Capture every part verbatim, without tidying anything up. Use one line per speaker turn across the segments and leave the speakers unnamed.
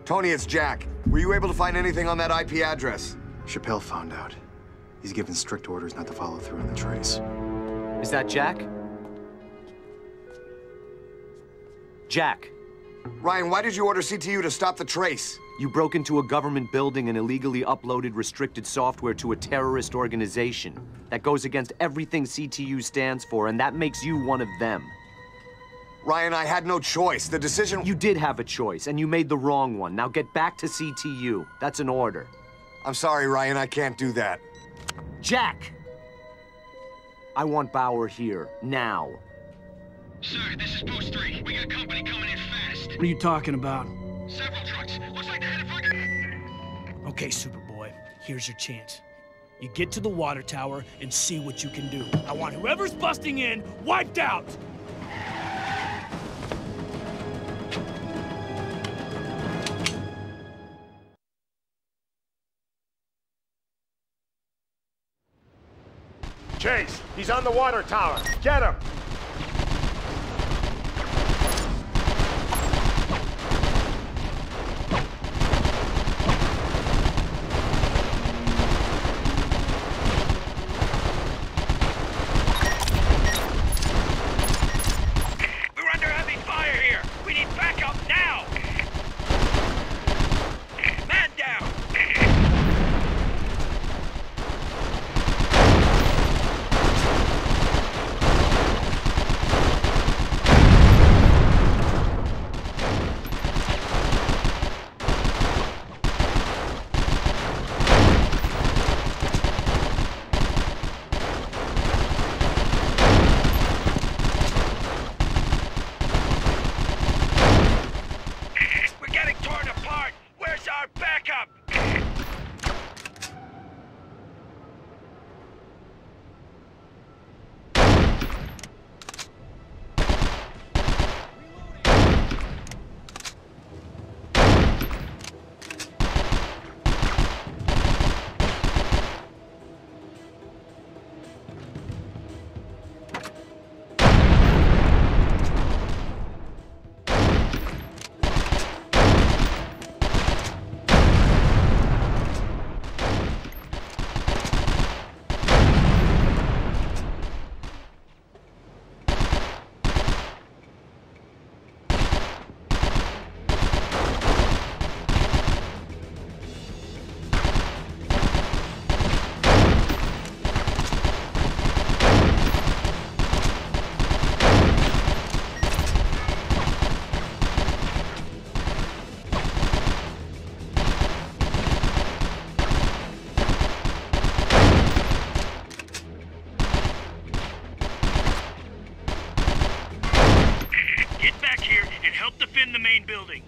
Tony, it's Jack. Were you able to find anything on that I P address?
Chappelle found out. He's given strict orders not to follow through on the trace.
Is that Jack? Jack.
Ryan, why did you order C T U to stop the trace?
You broke into a government building and illegally uploaded restricted software to a terrorist organization. That goes against everything C T U stands for, and that makes you one of them.
Ryan, I had no choice. The decision...
You did have a choice, and you made the wrong one. Now get back to C T U. That's an order.
I'm sorry, Ryan, I can't do that.
Jack! I want Bauer here, now.
Sir, this is Post three. We got company coming in fast.
What are you talking about?
Several trucks. Looks like they're headed for...
Okay, Superboy, here's your chance. You get to the water tower and see what you can do. I want whoever's busting in wiped out!
Chase, he's on the water tower. Get him!
We're under heavy fire here. We need backup now. Man down. We're getting torn apart. Where's our backup? Get back here and help defend the main building.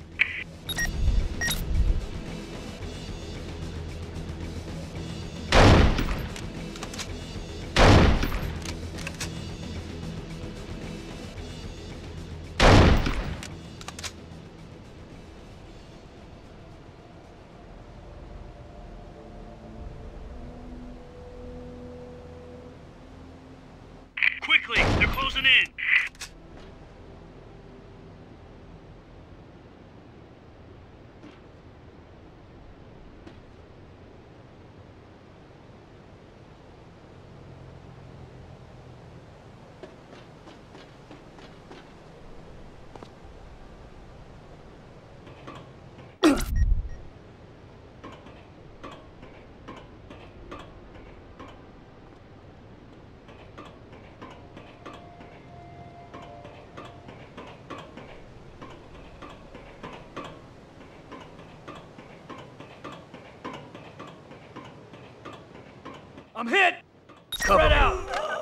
Quickly, they're closing in.
I'm hit! Spread out!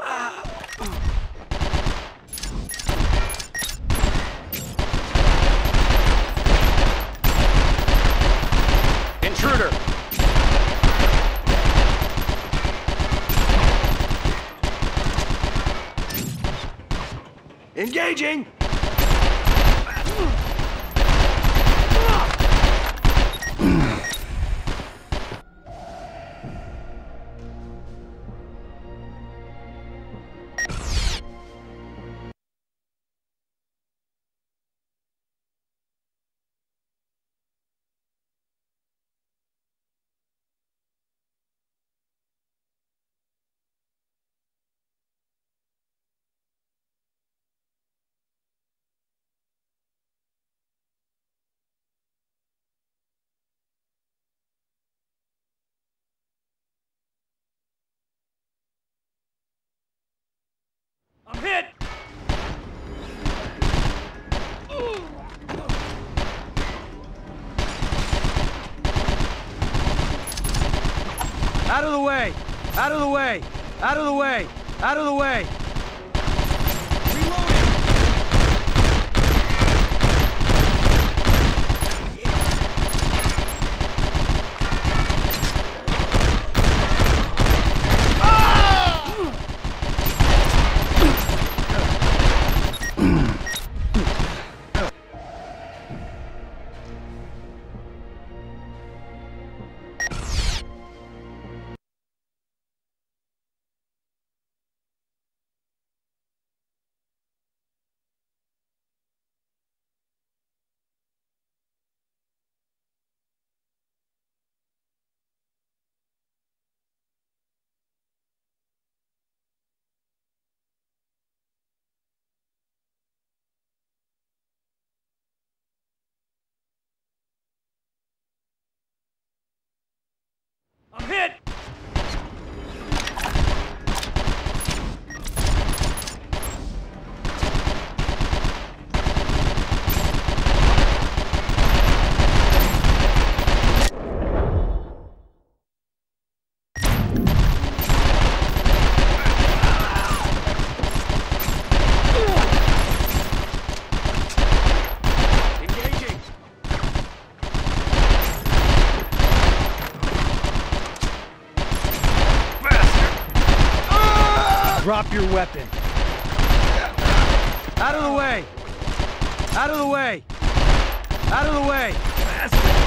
Intruder!
Engaging!
of the way! Out of the way! Out of the way! Out of the way!
I'm hit!
Drop your weapon. Out of the way! Out of the way! Out of the way!